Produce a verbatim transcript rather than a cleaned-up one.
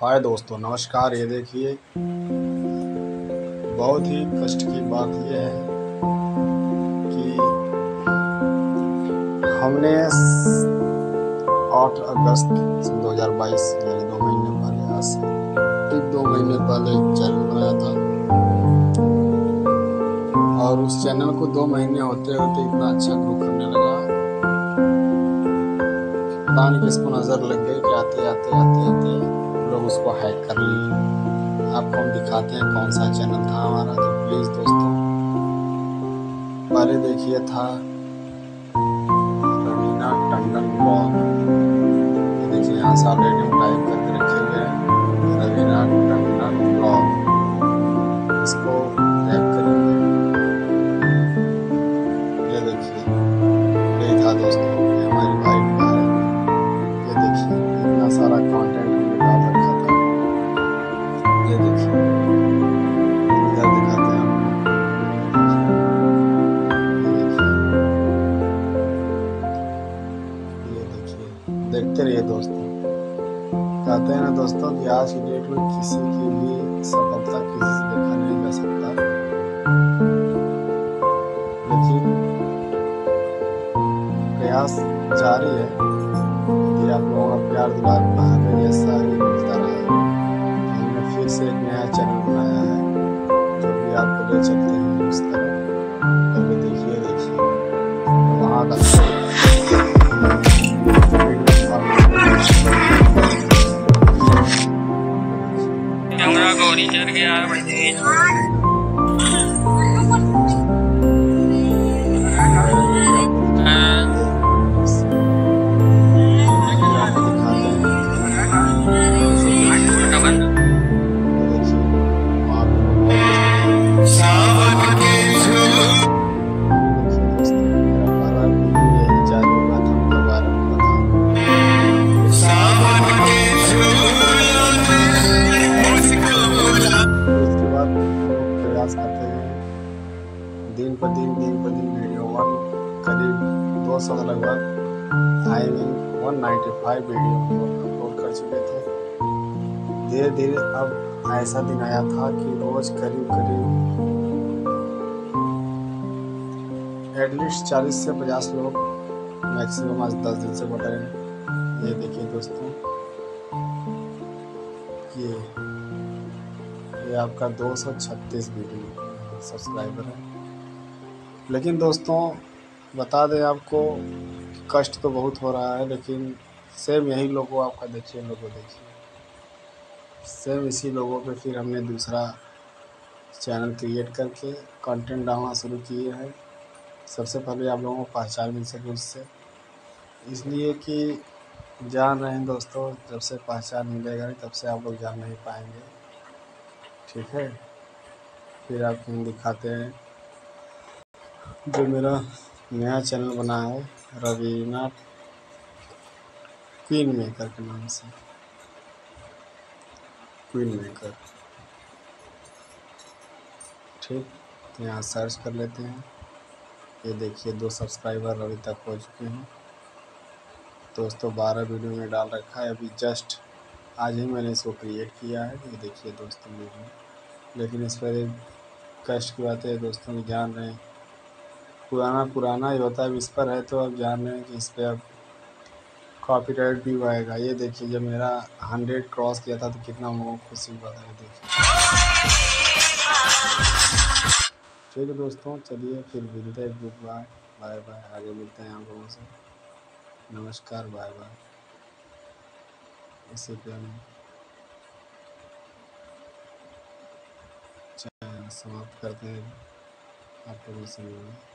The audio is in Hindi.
हाय दोस्तों, नमस्कार। ये देखिए, बहुत ही कष्ट की बात यह है कि हमने आठ अगस्त दो हज़ार बाईस यानी दो महीने पहले आज से ठीक दो महीने पहले एक चैनल बनाया था और उस चैनल को दो महीने होते होते इतना अच्छा ग्रो करने लगा। पता नहीं किसको नज़र लग गई कि आते आते आते आते लोग उसको हैक कर लिए। आपको हम दिखाते हैं कौन सा चैनल था हमारा। तो प्लीज़ दोस्तों, पहले देखिए था रवीना टंडन ब्लॉग। ये देखिए यहाँ से ऑलरेडी हम टाइप करके रखे हुए हैं रवीना टंडन ब्लॉग। इसको टाइप करेंगे। ये देखिए, यही था दोस्तों, ये हमारी वाइफ का है। ये देखिए इतना सारा कंटेंट हमने डाल रखा था। ये देखिए, इधर दिखाते हैं आपको। ये देखिए, ये देखिए, देखते रहिए दोस्तों। कहते हैं ना दोस्तों कि आज की डेट में किसी की भी सफलता किसी से देखा नहीं जा सकता, लेकिन प्रयास जारी है। यदि आप लोगों का प्यार दुलार हमें ऐसा ही मिलता रहा तो हमने फिर से एक नया चैनल बनाया है जो भी आपको ले चलते हैं उस तरह। पहले देखिए देखिए वहाँ का कैमरा को नीचे गया है भाई। करते हैं दिन पर दिन दिन पर दिन वीडियो वन करीब दो सौ लगभग I mean one ninety five video upload कर चुके थे। धीरे धीरे अब ऐसा दिन आया था कि रोज करीब करीब एटलीस्ट चालीस से पचास लोग मैक्सिमम आज दस दिन से बढ़ रहे हैं। ये देखिए दोस्तों, ये ये आपका दो सौ छत्तीस वीडियो सब्सक्राइबर है। लेकिन दोस्तों बता दें आपको, कष्ट तो बहुत हो रहा है, लेकिन सेम यही लोगो आपका देखिए, लोगो देखिए, सेम इसी लोगों पे फिर हमने दूसरा चैनल क्रिएट करके कंटेंट डालना शुरू किए हैं। सबसे पहले आप लोगों को पहचान मिल सके उससे, इसलिए कि जान रहे हैं दोस्तों, जब से पहचान मिलेगा नहीं तब से आप लोग जान नहीं पाएंगे। ठीक है, फिर आपको हम दिखाते हैं जो मेरा नया चैनल बना है रवीना क्वीन मेकर के नाम से। क्वीन मेकर, ठीक, तो यहाँ सर्च कर लेते हैं। ये देखिए दो सब्सक्राइबर अभी तक हो चुके हैं दोस्तों। बारह वीडियो में डाल रखा है, अभी जस्ट आज ही मैंने इसको क्रिएट किया है। ये देखिए दोस्तों वीडियो, लेकिन इस पर एक कष्ट की बात है दोस्तों कि जान रहे हैं पुराना पुराना ही होता है। इस पर है तो अब जान रहे हैं कि इस पर अब कॉपीराइट भी आएगा। ये देखिए जब मेरा हंड्रेड क्रॉस किया था तो कितना मुझे खुशी हुआ था। ये देखिए, ठीक है दोस्तों, चलिए फिर मिलते हैं। Goodbye, bye bye. आगे मिलते हैं आप लोगों से। नमस्कार, बाय बाय। इसी पे हम समाप्त करते हैं आप लोगों से।